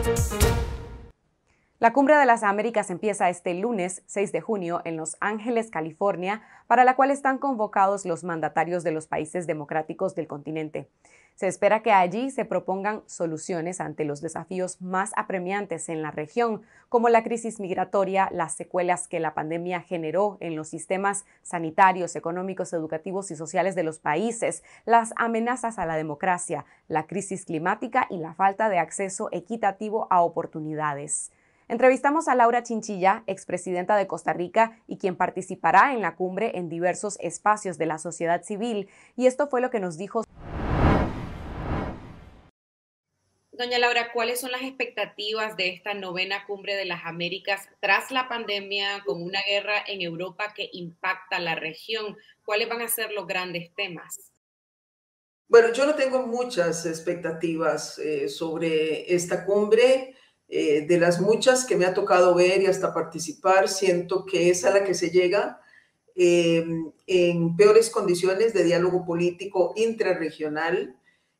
La Cumbre de las Américas empieza este lunes 6 de junio en Los Ángeles, California, para la cual están convocados los mandatarios de los países democráticos del continente. Se espera que allí se propongan soluciones ante los desafíos más apremiantes en la región, como la crisis migratoria, las secuelas que la pandemia generó en los sistemas sanitarios, económicos, educativos y sociales de los países, las amenazas a la democracia, la crisis climática y la falta de acceso equitativo a oportunidades. Entrevistamos a Laura Chinchilla, expresidenta de Costa Rica y quien participará en la cumbre en diversos espacios de la sociedad civil, y esto fue lo que nos dijo. Doña Laura, ¿cuáles son las expectativas de esta novena cumbre de las Américas tras la pandemia, con una guerra en Europa que impacta la región? ¿Cuáles van a ser los grandes temas? Bueno, yo no tengo muchas expectativas sobre esta cumbre. De las muchas que me ha tocado ver y hasta participar, siento que es a la que se llega eh, en peores condiciones de diálogo político intrarregional.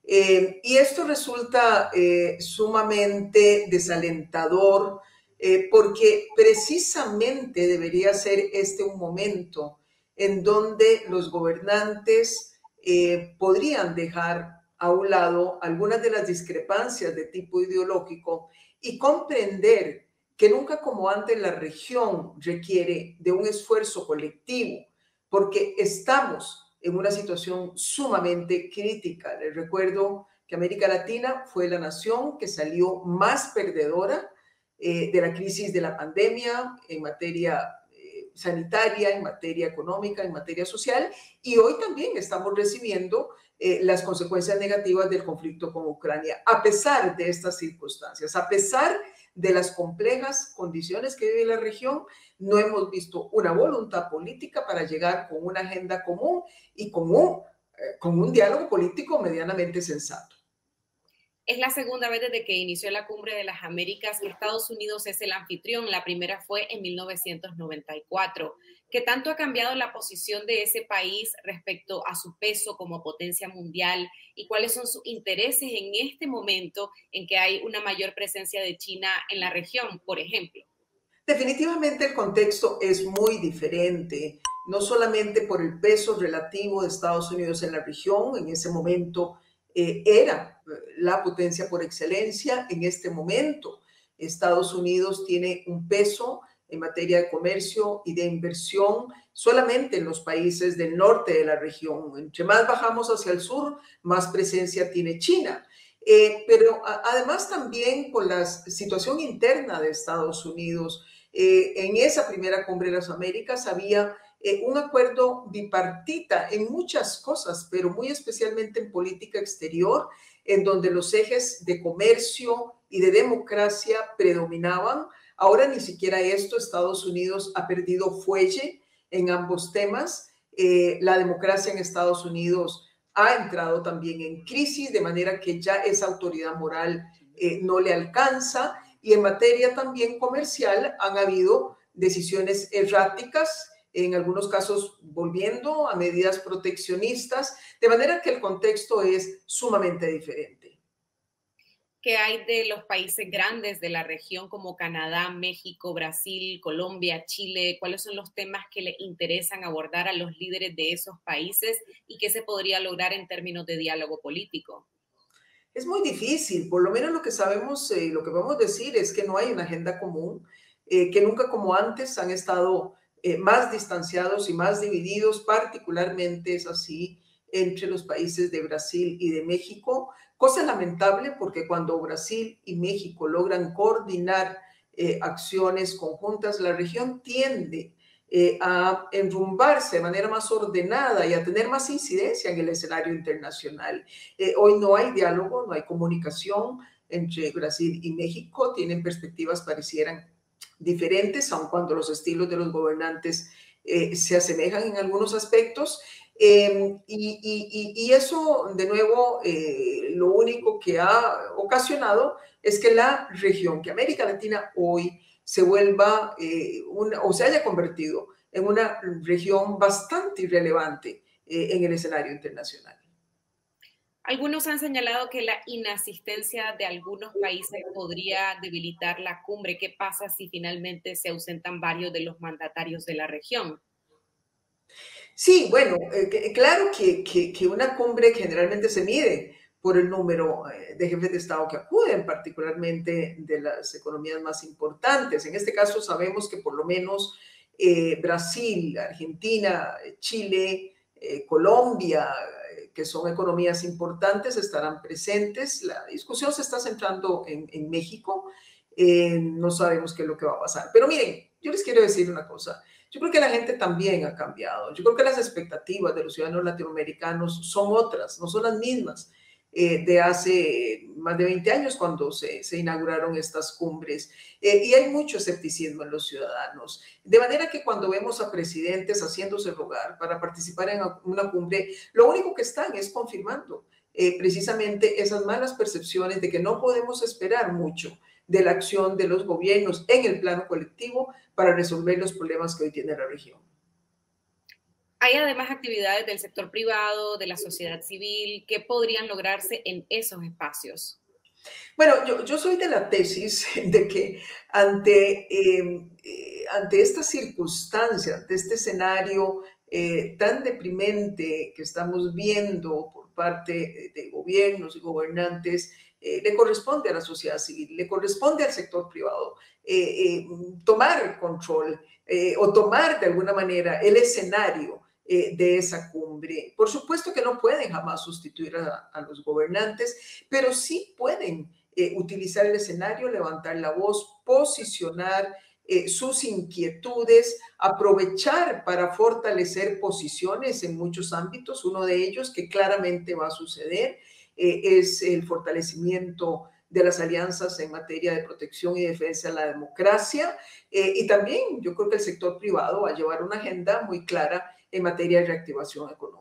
Y esto resulta sumamente desalentador porque precisamente debería ser este un momento en donde los gobernantes podrían dejar a un lado algunas de las discrepancias de tipo ideológico y comprender que nunca como antes la región requiere de un esfuerzo colectivo, porque estamos en una situación sumamente crítica. Les recuerdo que América Latina fue la nación que salió más perdedora de la crisis de la pandemia en materia sanitaria, en materia económica, en materia social, y hoy también estamos recibiendo las consecuencias negativas del conflicto con Ucrania. A pesar de estas circunstancias, a pesar de las complejas condiciones que vive la región, no hemos visto una voluntad política para llegar con una agenda común y con un diálogo político medianamente sensato. Es la segunda vez desde que inició la Cumbre de las Américas que Estados Unidos es el anfitrión. La primera fue en 1994. ¿Qué tanto ha cambiado la posición de ese país respecto a su peso como potencia mundial y cuáles son sus intereses en este momento en que hay una mayor presencia de China en la región, por ejemplo? Definitivamente el contexto es muy diferente, no solamente por el peso relativo de Estados Unidos en la región. En ese momento era la potencia por excelencia. En este momento Estados Unidos tiene un peso en materia de comercio y de inversión solamente en los países del norte de la región. Entre más bajamos hacia el sur, más presencia tiene China. Pero además también por la situación interna de Estados Unidos. En esa primera cumbre de las Américas había un acuerdo bipartita en muchas cosas, pero muy especialmente en política exterior, en donde los ejes de comercio y de democracia predominaban. Ahora ni siquiera esto. Estados Unidos ha perdido fuelle en ambos temas. La democracia en Estados Unidos ha entrado también en crisis, de manera que ya esa autoridad moral no le alcanza. Y en materia también comercial han habido decisiones erráticas, en algunos casos volviendo a medidas proteccionistas, de manera que el contexto es sumamente diferente. ¿Qué hay de los países grandes de la región como Canadá, México, Brasil, Colombia, Chile? ¿Cuáles son los temas que le interesan abordar a los líderes de esos países y qué se podría lograr en términos de diálogo político? Es muy difícil. Por lo menos lo que sabemos, lo que podemos decir es que no hay una agenda común, que nunca como antes han estado más distanciados y más divididos. Particularmente es así entre los países de Brasil y de México, cosa lamentable porque cuando Brasil y México logran coordinar acciones conjuntas, la región tiende a enrumbarse de manera más ordenada y a tener más incidencia en el escenario internacional. Hoy no hay diálogo, no hay comunicación entre Brasil y México. Tienen perspectivas parecieran diferentes, aun cuando los estilos de los gobernantes se asemejan en algunos aspectos. Y eso, de nuevo, lo único que ha ocasionado es que la región, que América Latina hoy se vuelva o se haya convertido en una región bastante irrelevante en el escenario internacional. Algunos han señalado que la inasistencia de algunos países podría debilitar la cumbre. ¿Qué pasa si finalmente se ausentan varios de los mandatarios de la región? Sí, bueno, claro que una cumbre generalmente se mide por el número de jefes de Estado que acuden, particularmente de las economías más importantes. En este caso sabemos que por lo menos Brasil, Argentina, Chile, Colombia, que son economías importantes, estarán presentes. La discusión se está centrando en México. No sabemos qué es lo que va a pasar. Pero miren, yo les quiero decir una cosa. Yo creo que la gente también ha cambiado. Yo creo que las expectativas de los ciudadanos latinoamericanos son otras, no son las mismas de hace más de 20 años cuando se inauguraron estas cumbres. Y hay mucho escepticismo en los ciudadanos. De manera que cuando vemos a presidentes haciéndose rogar para participar en una cumbre, lo único que están es confirmando precisamente esas malas percepciones de que no podemos esperar mucho de la acción de los gobiernos en el plano colectivo para resolver los problemas que hoy tiene la región. Hay además actividades del sector privado, de la sociedad civil, que podrían lograrse en esos espacios. Bueno, yo soy de la tesis de que ante esta circunstancia, ante este escenario tan deprimente que estamos viendo por parte de gobiernos y gobernantes, le corresponde a la sociedad civil, le corresponde al sector privado tomar control o tomar de alguna manera el escenario de esa cumbre. Por supuesto que no pueden jamás sustituir a los gobernantes, pero sí pueden utilizar el escenario, levantar la voz, posicionar sus inquietudes, aprovechar para fortalecer posiciones en muchos ámbitos. Uno de ellos que claramente va a suceder es el fortalecimiento de las alianzas en materia de protección y defensa de la democracia. Y también yo creo que el sector privado va a llevar una agenda muy clara en materia de reactivación económica.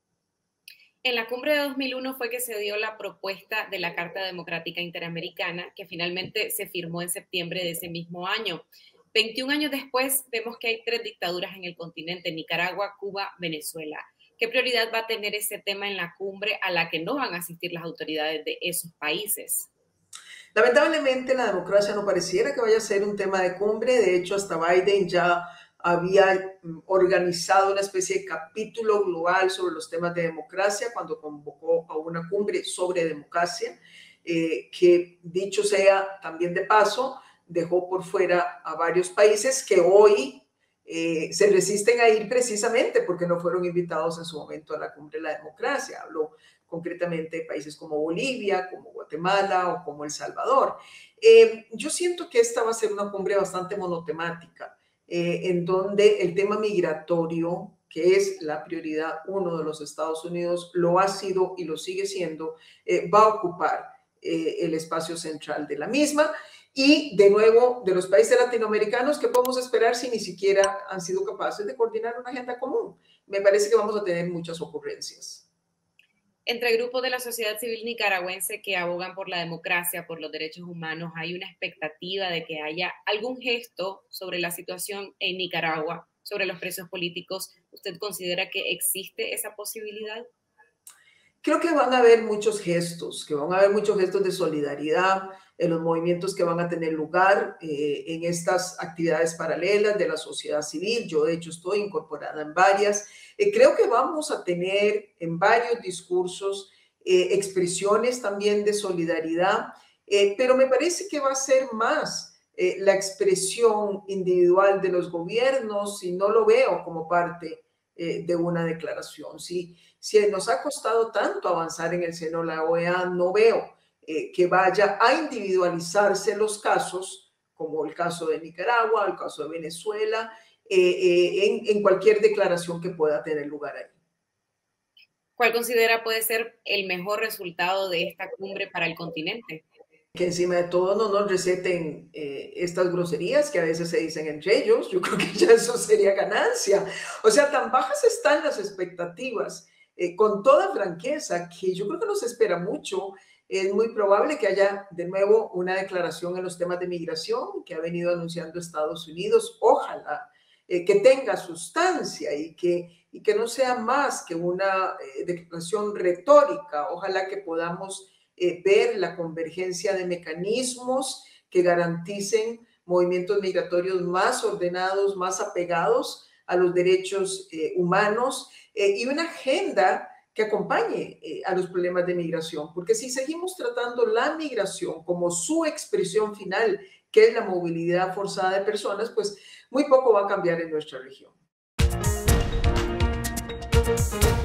En la cumbre de 2001 fue que se dio la propuesta de la Carta Democrática Interamericana, que finalmente se firmó en septiembre de ese mismo año. 21 años después, vemos que hay tres dictaduras en el continente: Nicaragua, Cuba, Venezuela. ¿Qué prioridad va a tener ese tema en la cumbre a la que no van a asistir las autoridades de esos países? Lamentablemente, la democracia no pareciera que vaya a ser un tema de cumbre. De hecho, hasta Biden ya había organizado una especie de capítulo global sobre los temas de democracia cuando convocó a una cumbre sobre democracia, que dicho sea también de paso, dejó por fuera a varios países que hoy se resisten a ir precisamente porque no fueron invitados en su momento a la cumbre de la democracia. Hablo concretamente de países como Bolivia, como Guatemala o como El Salvador. Yo siento que esta va a ser una cumbre bastante monotemática, en donde el tema migratorio, que es la prioridad uno de los Estados Unidos, lo ha sido y lo sigue siendo, va a ocupar el espacio central de la misma. Y de nuevo, de los países latinoamericanos, ¿qué podemos esperar si ni siquiera han sido capaces de coordinar una agenda común? Me parece que vamos a tener muchas ocurrencias. Entre grupos de la sociedad civil nicaragüense que abogan por la democracia, por los derechos humanos, hay una expectativa de que haya algún gesto sobre la situación en Nicaragua, sobre los presos políticos. ¿Usted considera que existe esa posibilidad? Creo que van a haber muchos gestos, que van a haber muchos gestos de solidaridad en los movimientos que van a tener lugar en estas actividades paralelas de la sociedad civil. Yo, de hecho, estoy incorporada en varias. Creo que vamos a tener en varios discursos expresiones también de solidaridad, pero me parece que va a ser más la expresión individual de los gobiernos y no lo veo como parte de una declaración. Si nos ha costado tanto avanzar en el seno de la OEA, no veo que vaya a individualizarse los casos, como el caso de Nicaragua, el caso de Venezuela, en cualquier declaración que pueda tener lugar ahí. ¿Cuál considera puede ser el mejor resultado de esta cumbre para el continente? Que encima de todo no nos receten estas groserías que a veces se dicen entre ellos. Yo creo que ya eso sería ganancia. O sea, tan bajas están las expectativas, con toda franqueza, que yo creo que nos espera mucho. Es muy probable que haya de nuevo una declaración en los temas de migración que ha venido anunciando Estados Unidos. Ojalá que tenga sustancia y que y que no sea más que una declaración retórica. Ojalá que podamos ver la convergencia de mecanismos que garanticen movimientos migratorios más ordenados, más apegados a los derechos humanos y una agenda que acompañe a los problemas de migración, porque si seguimos tratando la migración como su expresión final, que es la movilidad forzada de personas, pues muy poco va a cambiar en nuestra región.